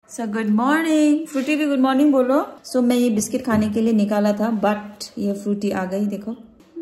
सो good morning Frooti भी good morning बोलो। So मैं ये बिस्किट खाने के लिए निकाला था बट ये फ्रूटी आ गई। देखो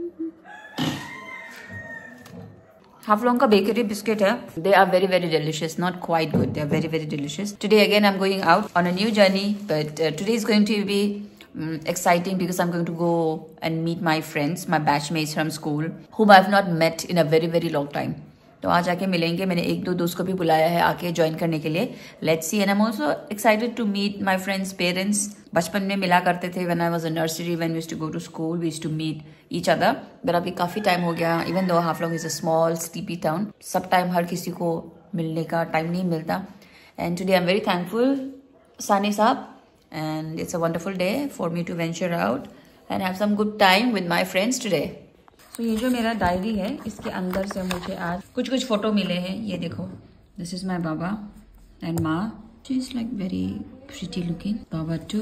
हाफलोंग का बेकरी बिस्किट है। They are very very delicious, not quite good, they are very very delicious. Today again I am going out on a new journey but today is going to be exciting because I'm going to go and meet my friends, my batchmates from school whom I have not met in a very very long time. तो आज आके मिलेंगे। मैंने एक दो दोस्त को भी बुलाया है आके ज्वाइन करने के लिए। Let's see. And I am also excited to meet my friends parents. बचपन में मिला करते थे when I was in nursery, when we used to go to school, we used to meet each other. But अभी काफी time हो गया। Even though Haflong is a small sleepy town, सब टाइम हर किसी को मिलने का टाइम नहीं मिलता। And today I am very thankful सानी साहब and it's a wonderful day for me to venture out and have some good time with my friends today. So ये जो मेरा डायरी है इसके अंदर से मुझे आज कुछ फोटो मिले हैं। ये देखो, this is my Baba and Ma. She's like very pretty looking. Baba too.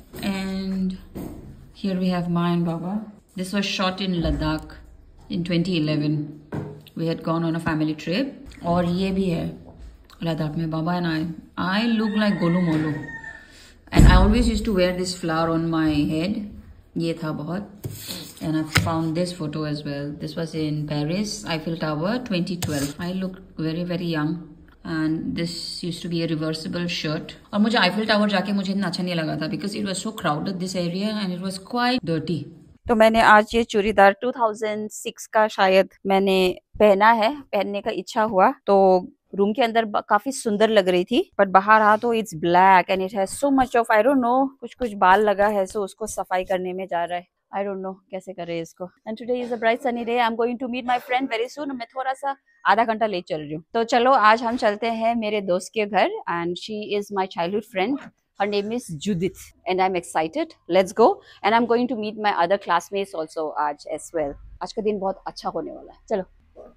And here we have Ma and Baba. This was shot in Ladakh in 2011. We had gone on a family trip. और ये भी है लद्दाख में Baba and I look like Golu Molu. And I always used to wear this flower on my head. ये था बहुत. And I found this photo as well. This was in Paris, Eiffel Tower, 2012. I look very very young. And this used to be a reversible shirt. और मुझे Eiffel Tower जाके मुझे इतना अच्छा नहीं लगा था because it was so crowded this area and it was quite dirty. तो मैंने आज ये चूड़ीदार 2006 का शायद मैंने पहना है, पहनने का इच्छा हुआ तो रूम के अंदर काफी सुंदर लग रही थी बट बाहर आ तो it's black and it has so much of I don't know कुछ बाल लगा है। सो उसको सफाई करने में जा रहा है। आई डोंट नो कैसे करे इसको। And today is a bright sunny day. I am going to meet my friend very soon. मैं थोड़ा सा आधा घंटा लेट चल रही हूँ। तो चलो आज हम चलते हैं मेरे दोस्त के घर and she is my childhood friend. Her name is Judith and I'm excited. Let's go. And I'm going to meet my other classmates also आज as well. आज का दिन बहुत अच्छा होने वाला है। चलो।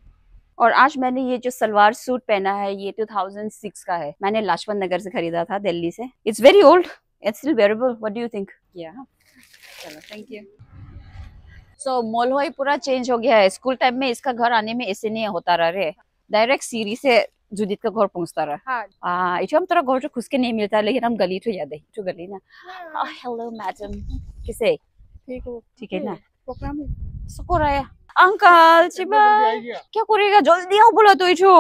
और आज मैंने ये जो सलवार सूट पहना है ये 2006 का है। मैंने लाजपत नगर से खरीदा था दिल्ली से। It's very old. It's still wearable. What do you think? Yeah. चलो, thank you. So मोलहोई पूरा चेंज हो गया है। स्कूल टाइम में इसका घर आने में ऐसे नहीं होता रहा रे। डायरेक्ट सीढ़ी से जुदित का घर पहुंचता रहा। इठो हम तोरा घर जो खुद के नहीं मिलता लेकिन हम गली तो याद है। तो गली ना। Hello madam. किसे? ठीक है ना? प्रोग्राम सुकुर आया। अंकल चिबा क्या करेगा? जल्दी आओ बोला तो इठो।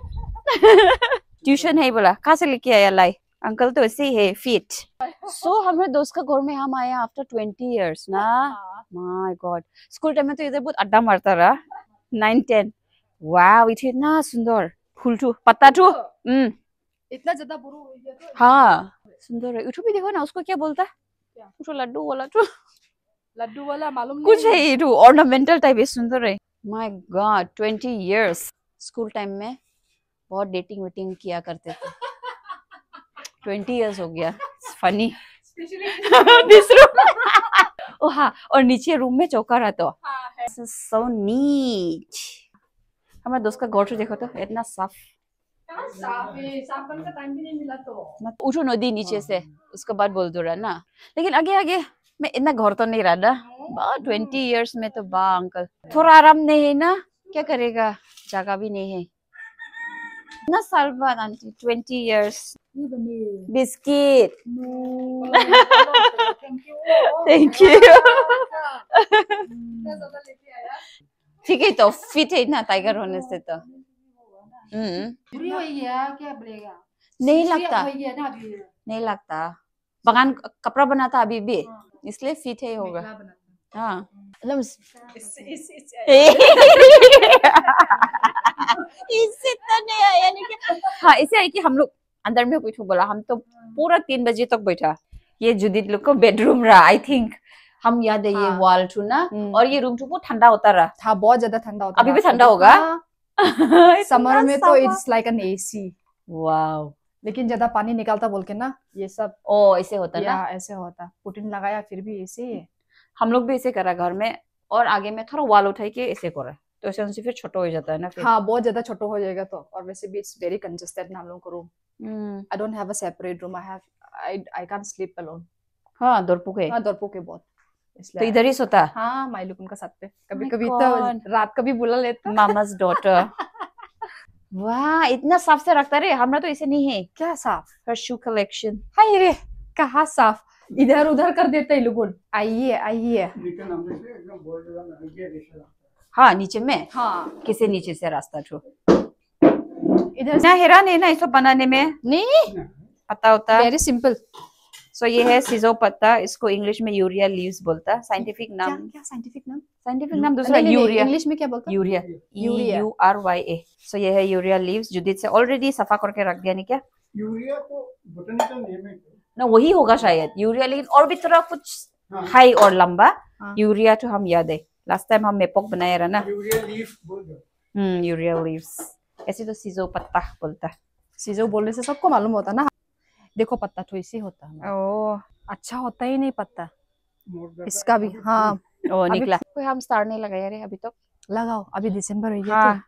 ट्यूशन है बोला। कहाँ से लेके आया लाई? अंकल तो ऐसे ही है फिट। सो हमारे दोस्त का घर में हम आए आफ्टर 20 years ना। My God. स्कूल टाइम में तो इधर बहुत अड्डा मारता रहा 9-10। वाह इतना सुंदर फूल टू पत्ता टू इतना ज्यादा बुरा हो गया तो। हाँ सुंदर है। उठो भी देखो ना उसको क्या बोलता है। उठो लड्डू वाला टू। लड्डू वाला मालूम नहीं कुछ है ये टू ऑर्नामेंटल टाइप है। सुंदर है। My God 20 years। School time में बहुत डेटिंग वेटिंग किया करते थे। 20 years हो गया। Funny this room. ओ हाँ और नीचे रूम में चौका रहता है। So neat. हमारे दोस्त का घर देखो तो इतना साफ। साफ है। साफ करने का टाइम भी नहीं मिला तो। उठो नदी नीचे से उसके बाद बोल दो रहा ना। लेकिन आगे आगे मैं इतना घर तो नहीं रहा। 20 years में तो बा अंकल थोड़ा आराम नहीं है ना। क्या करेगा जगह भी नहीं है। इतना साल बाद aunty 20 years। Biscuit. Thank you. ठीक है तो फिट है ना टाइगर होने से तो। बुरी हुई है क्या बोलेगा? नहीं लगता नहीं लगता। बगान कपड़ा बनाता अभी भी इसलिए फिट है होगा। हाँ इससे तो नहीं आया लेकिन हाँ इसे आई कि हम लोग अंदर में कुछ बोला। हम तो पूरा 3 बजे तक बैठा। ये जुदित लोग को बेडरूम रहा आई थिंक। हम याद है ये वॉल टू ना और ये रूम टू बहुत ठंडा होता रहा था। बहुत ज्यादा ठंडा होता। अभी भी ठंडा होगा। समर में तो it's like an AC. Wow. लेकिन ज्यादा पानी निकालता बोल के ना ये सब। ओ ऐसे होता ना। ऐसे होता। पुटिन लगाया फिर भी ऐसे ही है। हम लोग भी ऐसे करा घर में और आगे में थोड़ा वॉल उठाई के ऐसे करा तो ऐसे उनसे फिर छोटा हो जाता है ना फिर। हाँ बहुत ज्यादा छोटा हो जाएगा तो। और वैसे भी इट्स वेरी कंजेस्टेड ना हम लोग को room. I don't have a separate room. I can't sleep alone. हाँ दोरपू के। हाँ दोरपू के बहुत तो इधर ही सोता। हाँ माइलुक उनका साथ पे कभी कभी तो रात का भी बुला लेता। मामा's daughter। वाह इतना साफ से रखता रे, हमरा तो ऐसे नहीं है। क्या साफ? हर शू कलेक्शन। हाय रे, कहाँ साफ, इधर उधर कर देते हैं लोग। आइए आइए। हाँ नीचे में, हाँ किसे नीचे से रास्ता छो इधर ना, हैरान है ना इसको बनाने में, नहीं, पता होता। Very simple. सो ये है सिजो पत्ता, इसको इंग्लिश में यूरिया लीव्स बोलता। साइंटिफिक नाम, क्या साइंटिफिक नाम? साइंटिफिक नाम दूसरा यूरिया। इंग्लिश में क्या बोलते हैं? Urea, EURYA। सो ये है यूरिया लीव्स। जुदित से ऑलरेडी सफा करके रख दिया नहीं क्या? यूरिया तो बोटैनिकल नेम है ना, वही होगा शायद यूरिया, लेकिन और भी थोड़ा कुछ हाई और लंबा। यूरिया तो हम याद है, लास्ट टाइम हम मेपोक बनाया रहा ना। यूरिया लीफ बोल दो। यूरिया लीव्स, ऐसे तो सिजो पत्ता बोलता। सीजो बोलने से सबको मालूम होता ना। देखो पत्ता तो इसी होता है। ओ अच्छा होता ही नहीं पत्ता इसका भी। हाँ ओ निकला। कोई हम स्टार नहीं लगाया रे अभी तक। लगाओ, अभी दिसंबर हो गया। हाँ।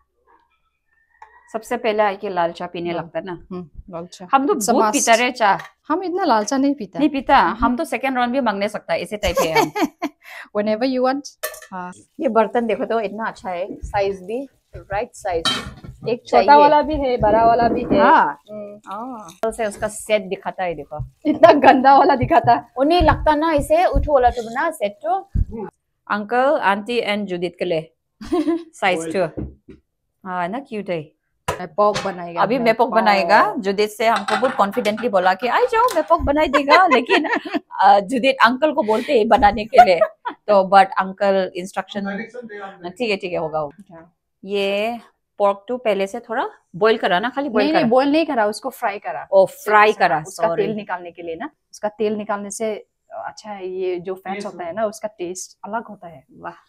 सबसे पहले आके लाल चाय पीने लगता ना। लाल चाय हम तो बहुत पीता रे चाय। हम इतना लाल चाय नहीं पीता। नहीं पीता, हम तो सेकंड राउंड भी मांगने सकता है, ऐसे टाइप है हम। Whenever you want। हाँ ये बर्तन देखो तो इतना अच्छा है, साइज भी राइट साइज। एक छोटा वाला भी है, बड़ा वाला भी है। हाँ से उसका सेट दिखाता है, देखो इतना गंदा वाला दिखाता। उन्हें लगता ना इसे उठो वाला तो बना सेट तो अंकल आंटी एंड जुदित के लिए साइज टू। हाँ ना क्यूट है। मेपोक बनाएगा, अभी मेपोक बनाएगा। जुदित से हमको बहुत कॉन्फिडेंटली बोला कि आई जाओ मेपोक बनाई देगा, लेकिन जुदित अंकल को बोलते हैं बनाने के लिए, तो बट अंकल इंस्ट्रक्शन ठीक है होगा। ये पोर्क टू पहले से थोड़ा बॉईल करा ना, खाली बॉईल करा? नहीं बॉईल नहीं करा, उसको फ्राई करा। ओ फ्राई करा, उसका तेल निकालने के लिए ना। उसका तेल निकालने से अच्छा है, ये जो फैट्स होता है ना उसका टेस्ट अलग होता है। वाह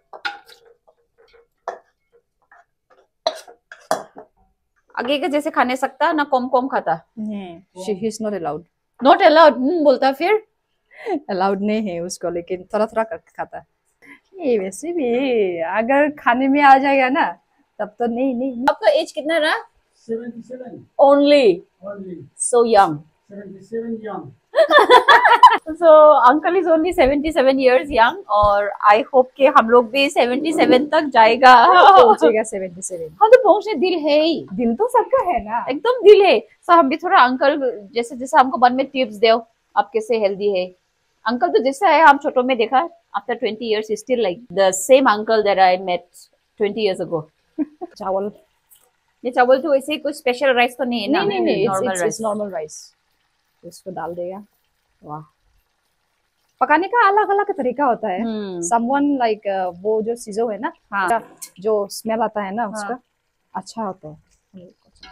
आगे का जैसे खाने सकता ना, कम खाता। She is not allowed. Not allowed बोलता, फिर अलाउड नहीं है उसको, लेकिन थोड़ा थोड़ा करके खाता। ये वैसे भी अगर खाने में आ जाएगा ना तब तो नहीं। आपका एज कितना रहा? 77 only so young. 77 young। So uncle is only 77 years young, और I hope कि हम लोग भी 77 तक जाएगा। पहुंचेगा 77। हम तो पहुंचने दिल है ही, दिल तो सबका है ना, एकदम दिल है। so हम भी थोड़ा अंकल जैसे हमको बाद में टिप्स दो, आप कैसे हेल्दी है। अंकल तो जैसा है हम छोटों में देखा, after 20 years is still like the same uncle that I met 20 years ago। चावल, ये चावल तो ऐसे कुछ स्पेशल राइस तो नहीं है ना? नहीं नॉर्मल राइस। Normal rice. उसको डाल देगा। वाह, पकाने का अलग अलग तरीका होता है। समवन लाइक वो जो सीजो है ना, हाँ। जो स्मेल आता है ना उसका अच्छा होता है।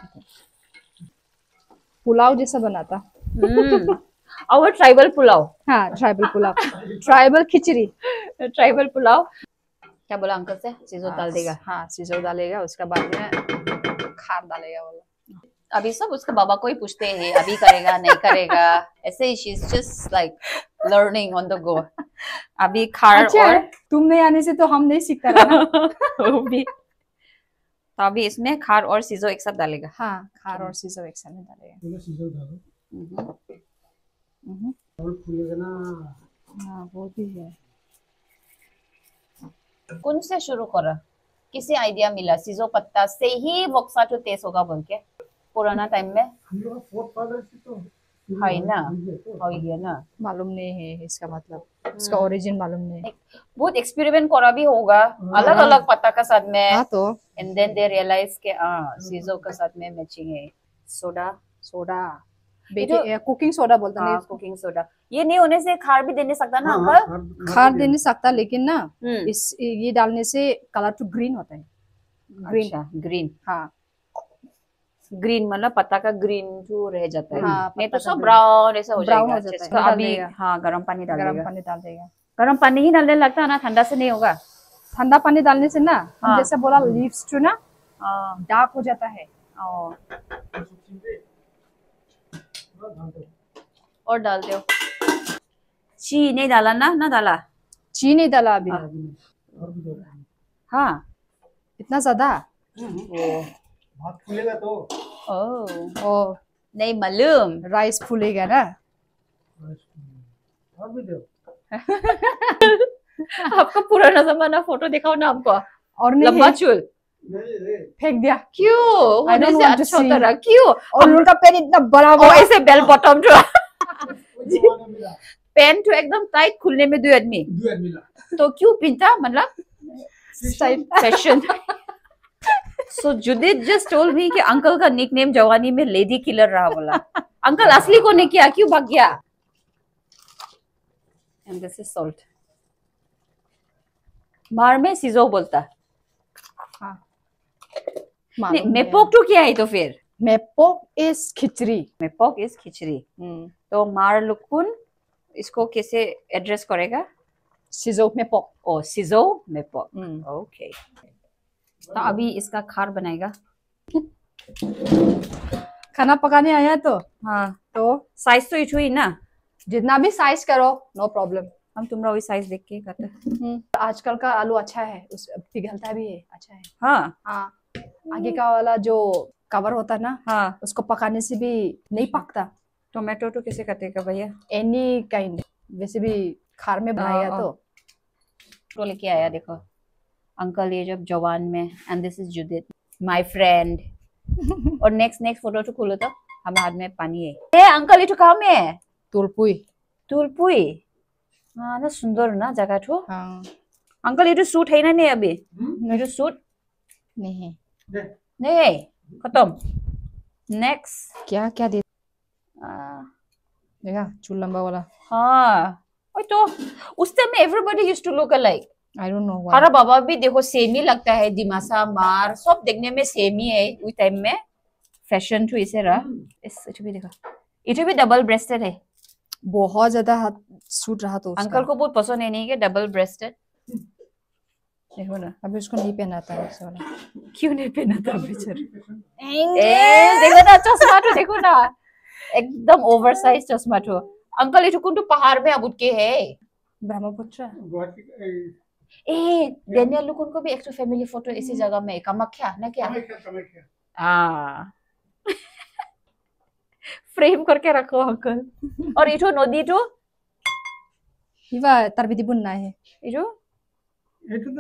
पुलाव जैसा बनाता। और ट्राइबल पुलाव। हाँ tribal pulao, tribal khichdi, tribal pulao. क्या बोला अंकल से? सीजो डाल देगा। हाँ सीजो डालेगा, उसका बाद में खार डालेगा वाला। अभी सब उसके बाबा को ही पूछते हैं, अभी करेगा नहीं करेगा, ऐसे ही she is just like learning on the go. अभी खार अच्छा, और तुम नहीं आने से तो हम नहीं सीखता रहा ना। भी तो अभी इसमें खार और सीजो एक साथ डालेगा। हाँ खार और सीजो एक साथ में डालेगा। सीजो डालो और फूलेगा ना। हाँ वो भी है। कौन से शुरू करा, किसी आइडिया मिला सीजो पत्ता से ही वक्सा तो टेस्ट होगा बोल के? पुराना टाइम में हम लोग फोर्थ फादर से तो है ना, है ना, मालूम नहीं है इसका मतलब, इसका ओरिजिन मालूम नहीं। बहुत एक्सपेरिमेंट करा भी होगा अलग अलग पत्ता का साथ में। हाँ तो एंड देन दे रियलाइज के सीजो के साथ में मैचिंग है। सोडा कुकिंग सोडा बोलते हैं। Cooking soda. ये नहीं होने से खार भी दे नहीं सकता ना अंकल? खार दे नहीं सकता, लेकिन ना ये डालने से कलर तो ग्रीन होता है। ग्रीन हाँ ग्रीन मतलब पत्ता का ग्रीन जो रह जाता है। हाँ, नहीं तो सब ब्राउन ऐसा हो जाएगा। है। अभी हाँ गर्म पानी डाल देगा। डाल देगा। गर्म पानी ही डालने लगता है ना, ठंडा से नहीं होगा। ठंडा पानी डालने से ना, हाँ। जैसे बोला लीव्स जो ना डार्क हो जाता है। और डाल दो। ची नहीं डाला ना डाला? ची नहीं डाला अभी। हाँ इतना ज्यादा भात फूलेगा तो ओ नहीं मालूम। राइस फूलेगा ना। और भी दो। आपका पुराना जमाना फोटो दिखाओ ना हमको। और लंबा चूल फेंक दिया। क्यों? I होने don't से want to अच्छा see. होता रहा क्यों? और उनका पेन इतना बड़ा ओ बड़ा। ऐसे बेल बॉटम जो पेन तो एकदम टाइट खुलने में 2 आदमी तो क्यों पिनता मतलब fashion. So Judith just told me कि अंकल का निकनेम जवानी में लेडी किलर रहा बोला। अंकल असली को ने किया क्यों भाग गया? And this is salt. मार में सिजो बोलता। नहीं, मेपोक तो क्या है तो फिर? मेपोक इज खिचड़ी। मेपोक इज खिचड़ी। तो मार लुकुन इसको कैसे एड्रेस करेगा? सिजो मेपोक। ओ सिजो मेपोक। ओके। तो अभी इसका खार बनाएगा। खाना पकाने आया तो हाँ तो साइज तो इचू ही ना, जितना भी साइज करो नो प्रॉब्लम। हम तुम्हारा वही साइज देख के करते। आजकल का आलू अच्छा है, उस पिघलता भी है, अच्छा है। हाँ हाँ आगे का वाला जो कवर होता है ना, हाँ उसको पकाने से भी नहीं पकता। टोमेटो तो कैसे कटेगा भैया? एनी काइंड, वैसे भी खार में बनाया तो लेके आया देखो अंकल ये जब जवान में। And this is Judith my friend. और नेक्स्ट फोटो तो खोलो तो हमें हाथ में पानी है। ए अंकल ये तो कहाँ में है? तुलपुई। तुलपुई हाँ ना, सुंदर ना जगह तो। हाँ अंकल ये तो सूट है ना नहीं अभी? ये तो सूट नहीं नहीं खत्म। नेक्स्ट क्या क्या दे देखा चूल लंबा वाला। हाँ और तो उस टाइम में everybody used to look alike. I don't know हमारा बाबा भी देखो सेम ही लगता है, दिमासा मार सब देखने में सेम ही है। उस टाइम में फैशन तो इसे रहा। इस भी देखो ये भी डबल ब्रेस्टेड है, बहुत ज्यादा सूट रहा तो अंकल को बहुत पसंद है नहीं कि डबल ब्रेस्टेड। देखो ना अभी उसको नहीं पहना था वैसे वाला। क्यों नहीं पहना था बेचारा? देखो ना चश्मा तो देखो ना एकदम ओवरसाइज चश्मा तो। अंकल ये तो पहाड़ में अब उठ के है ब्रह्मपुत्र। ए डेनियल लुकुन को भी एक फैमिली फोटो इसी जगह में कामाख्या ना क्या? हाँ फ्रेम करके रखो अंकल। और इठो नदी तो इवा तरबिदी बुनना है इठो तो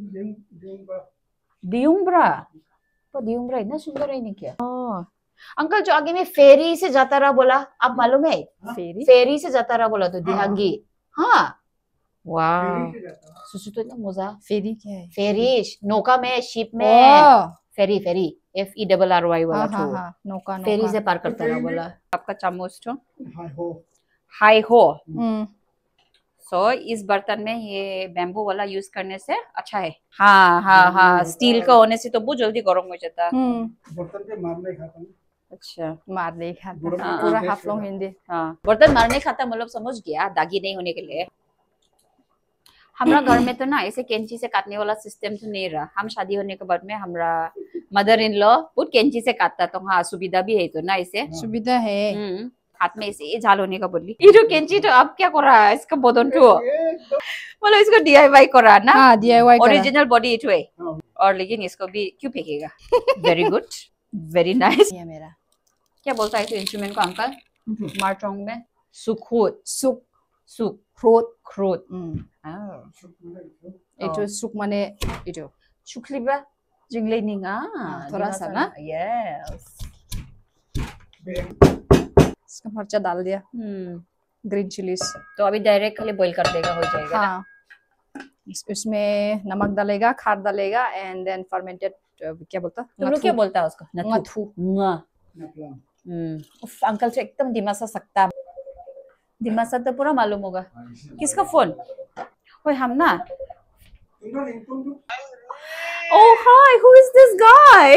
दियुम्ब्रा तो दियुम्ब्रा इतना सुंदर है नहीं क्या? अंकल जो आगे में फेरी से जाता रहा बोला, आप मालूम है? फेरी से जाता रहा बोला तो दिहांगी। हाँ वाह सुसु तो इतना मजा। फेरी क्या है? फेरी नौका में, शिप में। फेरी FERRY वाला तो नौका फेरी से पार करता रहा बोला। आपका चम्मच तो हाई हो। सो इस बर्तन में ये बैम्बू वाला यूज करने से अच्छा है। हाँ हाँ हाँ स्टील का होने से तो बहुत जल्दी गर्म हो जाता है। बर्तन पे मारने खाता। अच्छा मार नहीं खाता पूरा हाफ लॉन्ग हिंदी। हाँ बर्तन मारने खाता मतलब समझ गया, दागी नहीं होने के लिए। हमारा घर में तो ना ऐसे कैंची से काटने वाला सिस्टम तो नहीं रहा। हम शादी होने के बाद में हमारा मदर इन लॉ बहुत कैंची से काटता तो हाँ सुविधा भी है तो ना इसे सुविधा है। हाथ में ऐसे झाल होने का बोली। ये जो कैंची तो अब क्या कर रहा है इसका बदन तो मतलब इसको DIY कर रहा ना। हाँ DIY ओरिजिनल बॉडी इट है। और लेकिन इसको भी क्यों फेंकेगा? Very good very nice. मेरा क्या बोलता है तो इंस्ट्रूमेंट को अंकल? मारचोंग में सुखोत सुख सुख क्रोत क्रोत। इटो सुख माने इटो सुखलिबा जिंगले निंगा थोड़ा सा ना। यस इसका मर्चा डाल दिया। ग्रीन चिलीज तो अभी डायरेक्ट खाली बॉईल कर देगा हो जाएगा। हाँ इसमें नमक डालेगा, खार डालेगा एंड देन फर्मेंटेड क्या बोलता तुम लोग क्या बोलता है उसको? नथु। अंकल से एकदम दिमासा सकता। दिमासा तो पूरा मालूम होगा। किसका फोन? ओए हम ना। Oh hi, who is this guy?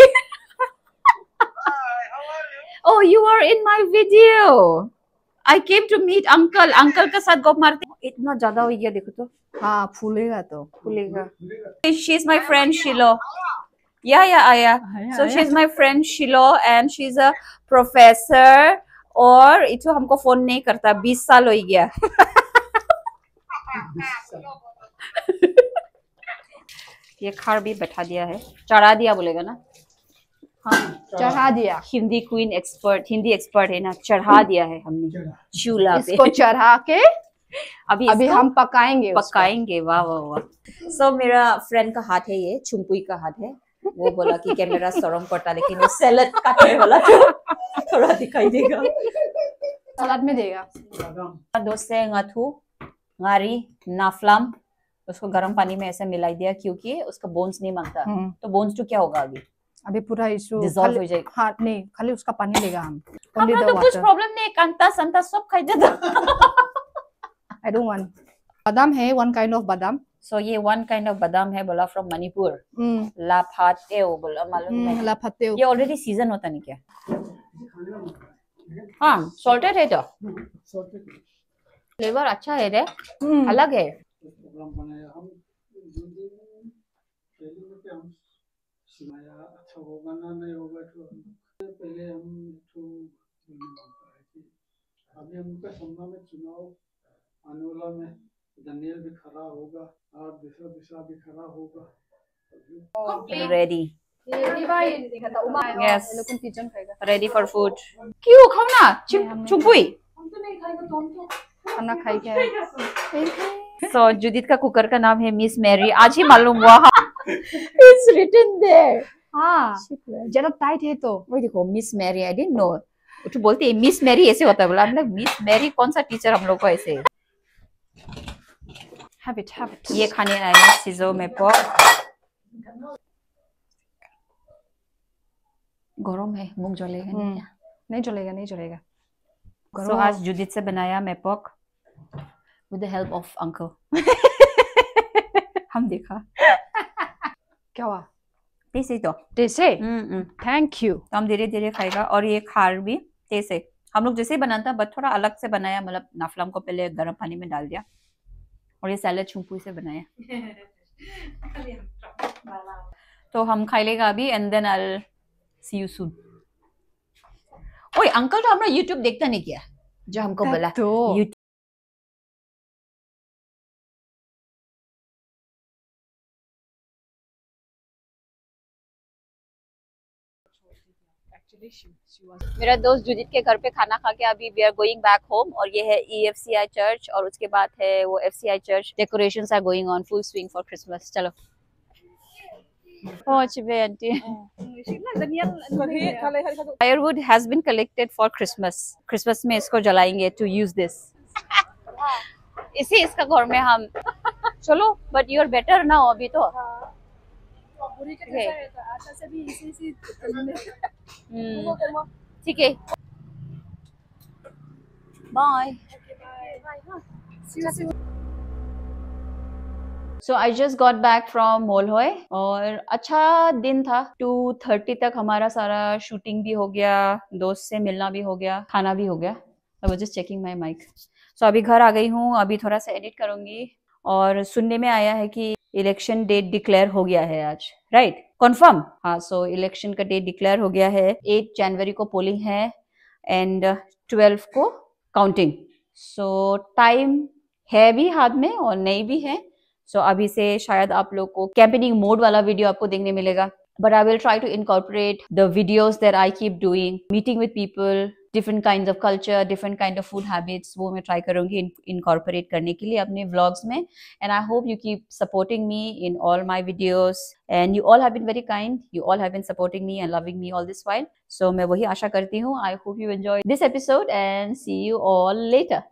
Oh, you are in my video. I came to meet uncle. Uncle के साथ गप मारते। इतना ज्यादा हो गया देखो तो। हाँ फूलेगा तो फूलेगा। She's my friend Shilo. Yeah, Aya. So she's my friend Shilo and she's a professor. और इतो हमको फोन नहीं करता 20 साल हो गया। ये खार भी बैठा दिया है, चढ़ा दिया बोलेगा ना। हाँ चढ़ा दिया। Hindi queen expert, Hindi expert है ना। चढ़ा दिया है हमने चूल्हा पे। इसको चढ़ा के अभी हम पकाएंगे। वाह वाह वाह। सो मेरा फ्रेंड का हाथ है, ये चुम्पुई का हाथ है। वो बोला कि कैमरा सरम पड़ता, लेकिन वो सैलेड काटने वाला थोड़ा दिखाई देगा। सलाद में देगा। दोस्त से ngatu, ngari, नाफलाम, उसको गर्म पानी में ऐसे मिलाई दिया क्योंकि उसका बोन्स नहीं मांगता। तो बोन्स तो क्या होगा अभी पूरा इशू डिसॉल्व हो जाएगा। हाँ नहीं, खाली उसका पानी लेगा हम। हमरा तो कुछ प्रॉब्लम नहीं, कांता संता सब खाई देता। I don't want. बादाम है, one kind of बादाम। So ये one kind of बादाम है, बोला from मणिपुर। लाफातेओ बोला, मालूम नहीं। लाफातेओ। ये ऑलरेडी सीजन होता नहीं क्या? हाँ, सॉल्टेड है तो। फ्लेवर अच्छा है रे, अलग है। अच्छा होगा ना नहीं होगा तो पहले हम तो अभी हमका सम्मा में चुनाव आने वाला में दनियल भी खड़ा होगा और दूसरा दूसरा भी खड़ा होगा। Ready Yes. Ready for food. क्यों खाओ ना चुपुई। खाना खाई क्या? So जुदित का कुकर का नाम है मिस मैरी, आज ही मालूम हुआ। It's written there। हाँ, ज्यादा टाइट है तो। वही देखो Miss Mary, I didn't know. तो बोलते हैं मिस मैरी ऐसे होता है, बोला हम लोग मिस मैरी कौन सा टीचर हम लोग को ऐसे। Have it. ये खाने आए हैं सीजो में पोक। गरम है, मुंह जलेगा नहीं? नहीं जलेगा। So आज जुदित से बनाया मैं पोक with the help of uncle। हम देखा क्या हुआ? टेस्ट तो टेस्ट थैंक यू। तो हम धीरे धीरे खाएगा। और ये खार भी टेस्ट है, हम लोग जैसे ही बनाता बट थोड़ा अलग से बनाया, मतलब नाफलाम को पहले गर्म पानी में डाल दिया और ये सैलेड चुम्पू से बनाया। तो हम खाई लेगा अभी and then I see you soon. ओए अंकल तो हमारा यूट्यूब देखता नहीं क्या जो हमको बोला तो मेरा दोस्त जुदित के घर पे खाना खा के अभी we are going back home. और ये है EFCI चर्च और उसके बाद है वो FCI church. Decorations are going on full swing for Christmas. चलो Oh, chibe auntie. Firewood has been collected for Christmas. Christmas में इसको जलाएंगे to use this. इसी इसका घर में हम चलो but you are better now अभी तो। ठीक है। Bye. So I just got back from मोलहोय और अच्छा दिन था। 2:30 तक हमारा सारा शूटिंग भी हो गया, दोस्त से मिलना भी हो गया, खाना भी हो गया। I was just checking my mic. So अभी घर आ गई हूँ, अभी थोड़ा सा एडिट करूंगी। और सुनने में आया है कि इलेक्शन डेट डिक्लेयर हो गया है आज, राइट? कंफर्म? हाँ, सो इलेक्शन का डेट डिक्लेयर हो गया है। 8 जनवरी को पोलिंग है एंड 12 को काउंटिंग। सो टाइम है भी हाथ में और नहीं भी है। सो अभी से शायद आप लोग को कैंपेनिंग मोड वाला वीडियो आपको देखने मिलेगा, but I will try to incorporate the videos that I keep doing, meeting with people, different kind of culture, different kind of food habits, वो मैं ट्राई करूंगी इनकॉर्पोरेट करने के लिए अपने व्लॉग्स में। And I hope you keep supporting me in all my videos and you all have been very kind, you all have been supporting me and loving me all this while. So मैं वही आशा करती हूँ। I hope you enjoy this episode and see you all letter.